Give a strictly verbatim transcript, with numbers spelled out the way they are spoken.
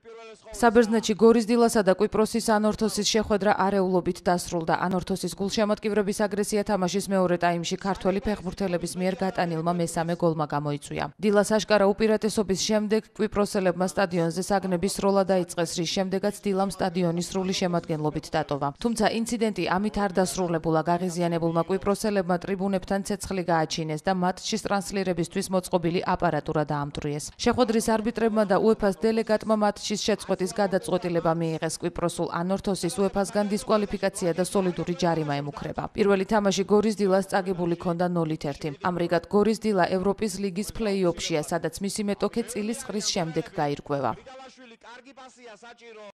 საბერძნეთში გორის დილასა და კვიპროსის ანორთოსის შეხვედრა არეულობით დასრულდა. ანორთოსის გულშემატკივრების აგრესია თამაშის მეორე ტაიმში ქართველი ფეხბურთელების მიერ გატანილმა მესამე გოლმა გამოიწვია. დილას აშკარა უპირატესობის შემდეგ კვიპროსელებმა სტადიონზე საგნების სროლა დაიწყეს, რის შემდეგაც დილამ სტადიონი სრული შემადგენლობით დატოვა. თუმცა ინციდენტი ამით არ დასრულებულა. გაღიზიანებულმა კვიპროსელებმა ტრიბუნებთან ცეცხლი გააჩინეს და მატჩის ტრანსლირებისთვის მოწყობილი აპარატურა დაამტვრიეს. შეხვედრის არბიტრებმა და უეფას დელეგატმა მატჩის შეწყვეტის გადაწყვეტილება მიიღეს. კვიპროსულ ანორთოსის უეფასგან დისკვალიფიკაცია და სოლიდური ჯარიმა ემუქრება. პირველი თამაში გორის დილას წაგებული ჰქონდა ნოლით ერთი. ამრიგად გორის დილა ევროპის ლიგის პლეი-ოფშია, სადაც მისი მეტოქე წილის ყრის შემდეგ გაირკვევა.